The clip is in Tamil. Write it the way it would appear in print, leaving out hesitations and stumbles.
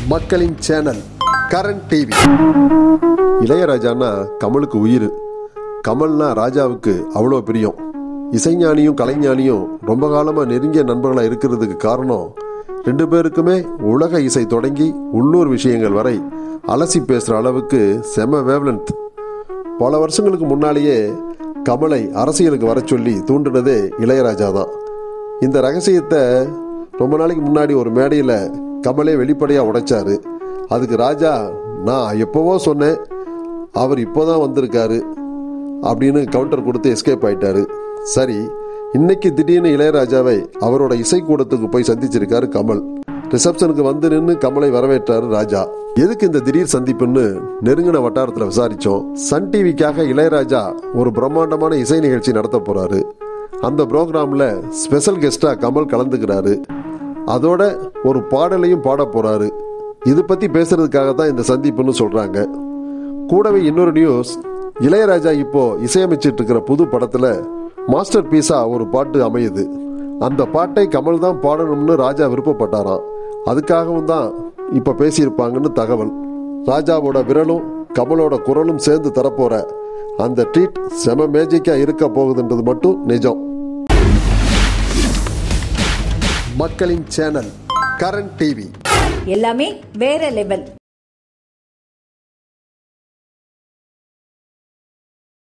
மக்களின் சேனல் கரண் டிவி. இளையராஜான்னா கமலுக்கு உயிர். கமல்னா ராஜாவுக்கு அவ்வளோ பிரியம். இசைஞானியும் கலைஞானியும் ரொம்ப காலமாக நெருங்கிய நண்பர்களாக இருக்கிறதுக்கு காரணம் ரெண்டு பேருக்குமே உலக இசை தொடங்கி உள்ளூர் விஷயங்கள் வரை அலசி பேசுகிற அளவுக்கு செம வேவ்லென்த். பல வருஷங்களுக்கு முன்னாலேயே கமலை அரசியலுக்கு வர சொல்லி தூண்டினதே இளையராஜா தான். இந்த ரகசியத்தை ரொம்ப நாளைக்கு முன்னாடி ஒரு மேடையில் கமலே வெளிப்படையாக உடைச்சாரு. அதுக்கு ராஜா, நான் எப்போவோ சொன்னேன், அவர் இப்போதான் வந்திருக்காரு அப்படின்னு கவுண்டர் கொடுத்து எஸ்கேப் ஆயிட்டாரு. சரி, இன்னைக்கு திடீர்னு இளையராஜாவை அவரோட இசைக்கூடத்துக்கு போய் சந்திச்சிருக்காரு கமல். ரிசப்ஷனுக்கு வந்து நின்று கமலை வரவேற்றாரு ராஜா. எதுக்கு இந்த திடீர் சந்திப்புன்னு நெருங்கின வட்டாரத்தில் விசாரிச்சோம். சன் டிவிக்காக இளையராஜா ஒரு பிரம்மாண்டமான இசை நிகழ்ச்சி நடத்த போறாரு. அந்த ப்ரோக்ராம்ல ஸ்பெஷல் கெஸ்டா கமல் கலந்துக்கிறாரு. அதோட ஒரு பாடலையும் பாட போறாரு. இது பத்தி பேசுறதுக்காக தான் இந்த சந்திப்புன்னு சொல்றாங்க. கூடவே இன்னொரு நியூஸ், இளையராஜா இப்போ இசையமைச்சிட்டு இருக்கிற புது படத்துல மாஸ்டர் பீஸா ஒரு பாட்டு அமையுது. அந்த பாட்டை கமல் தான் பாடணும்னு ராஜா விருப்பப்பட்டாராம். அதுக்காகவும் தான் இப்ப பேசியிருப்பாங்கன்னு தகவல். ராஜாவோட விரலும் கமலோட குரலும் சேர்ந்து தரப்போற அந்த ட்ரீட் செம மேஜிக்கா இருக்க போகுதுன்றது மட்டும் நிஜம். மக்களின் சேனல் கரண் டிவி. எல்லாமே வேற லெவல்.